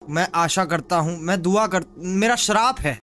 मैं आशा करता हूँ, मैं दुआ कर, मेरा श्राप है